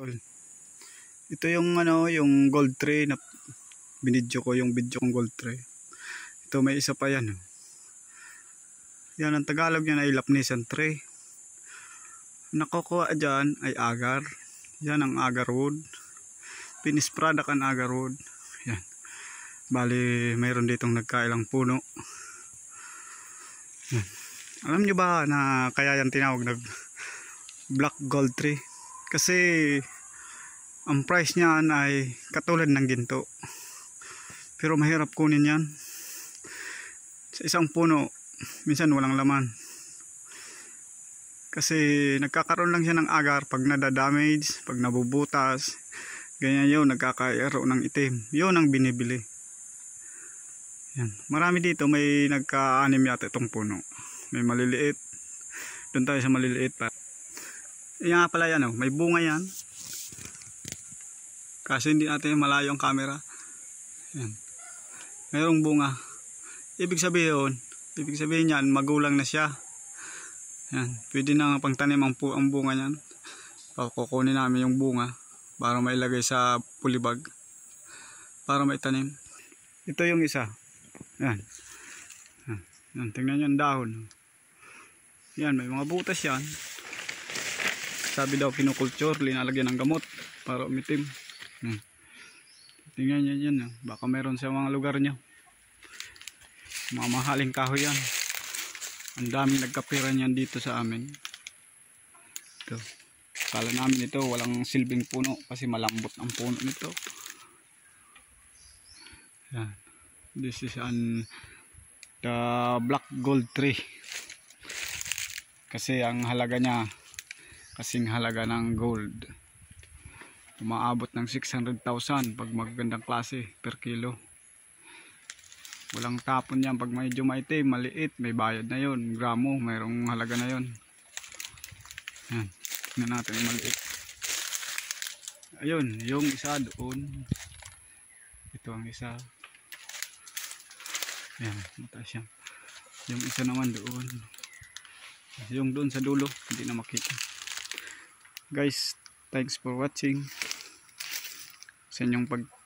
Ito yung yung gold tray na binidyo ko, yung video kong gold tray. Ito may isa pa yan. Yan ang Tagalog niya ay lapnisan tray. Nakukuha dyan ay agar. Yan ang agar wood. Finished product ang agar wood. Yan. Bali mayroon ditong nagkailang puno. Yan. Alam nyo ba na kaya yan tinawag na black gold tree? Kasi ang price niyan ay katulad ng ginto. Pero mahirap kunin yan. Sa isang puno, minsan walang laman. Kasi nagkakaroon lang siya ng agar pag nadadamage, pag nabubutas. Ganyan yun, nagkakaroon ng itim. Yun ang binibili. Yan. Marami dito, may nagka-anim yata itong puno. May maliliit. Doon tayo sa maliliit pa. Yan nga pala yan, may bunga yan. Kasi hindi natin malayo ang camera. Yan. Mayroong bunga. Ibig sabihin yan, magulang na siya. Yan. Pwede na pangtanim ang bunga niyan. Kukunin namin yung bunga para mailagay sa pulibag. Para maitanim. Ito yung isa. Yan. Yan. Tingnan nyo ang dahon. Yan, may mga butas yan. Sabi daw kinukulture, linalagyan ng gamot para umitim. Tingnan nyo yan. Baka meron sa mga lugar nyo. Mga mahaling kahoy yan. Ang daming nagkapiran yan dito sa amin. Ito. Kala namin ito walang silbing puno kasi malambot ang puno nito. Yan. This is the black gold tree. Kasi ang halaga niya kasing halaga ng gold. Umaabot ng 600,000 pag magagandang klase per kilo. Walang tapon yan pag medyo maitim, maliit, may bayad na yon, gramo, mayroong halaga na yon. Yan, tingnan natin yung maliit. Ayun, yung isa doon. Ito ang isa. Yan, mataas yan. Yung isa naman doon. Yung doon sa dulo, hindi na makita. Guys, thanks for watching. Sa inyong